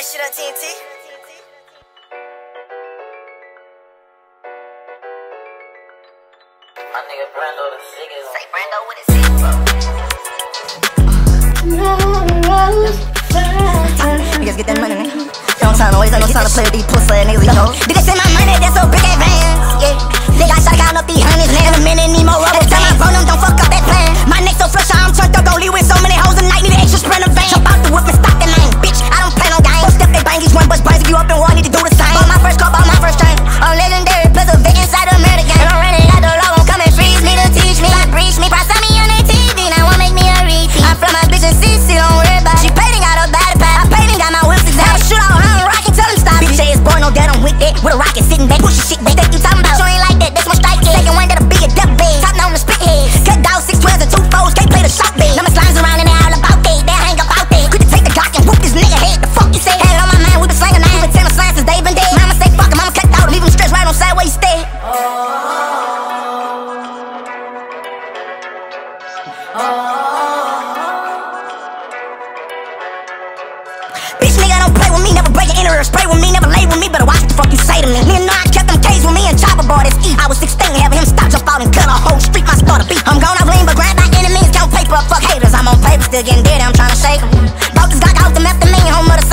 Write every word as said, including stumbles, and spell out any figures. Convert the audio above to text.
that shit on T N T. My nigga Brando the sickest. Say Brando with his sick, bro. Niggas get that money, nigga. Don't time to waste, ain't no time to play with these pussy ass niggas, you know. Did they send my money? That's so big advance, yeah. They got shot count up these hundreds, man. A minute, need more rubber. Every time I phone them, don't fuck up that plan. My neck so fresh, I'm turned up, don't leave with so many hoes a night. Need an extra sprint of van. Jump out the whip and stop the lane, bitch. I don't play no games. Don't step they bang, each one bust brains. If you up in war, need to do the same. Bought my first car, bought my first train. I'm legendary, plus a vet inside the American. And I'm running out the law, won't come and freeze me to teach me. Like breach me, price on me on their T V. Now won't make me a repeat. I fly my bitch and C C, don't worry about it. She paid and got a body pack. I paid and got my whips exact. Shoot out, I'm rockin', tell them stop. Bitch, is born, no dead, I'm with that. With a rocket sitting back, push shit back. That you talking about, you ain't like that, that's my strike. Second one that'll be a death bed. Top down the spit head. Cut down six twelves and two fours, can't play the shot bed. Number slimes around and they all about that. They hang up out there. Quick to take the Glock and whoop this nigga head. The fuck you say? Had it on my mind, we been slanging nine. We been telling science since they been dead. Mama say fuck him, I'ma cut out, leave him stretched right on sideways stay. Bitch nigga don't play with me, never break an enter or spray with me, never lay with me, better watch what the fuck you say to me. Nigga know I kept them K's with me and Chopper boy, that's E. I was sixteen, having him stop, jump out and cut a whole street, my starter beat. I'm gone off lean, but grind by enemies, count paper, fuck haters. I'm on paper, still getting dead, I'm tryna shake 'em. Broke this Glock out them after me, home of the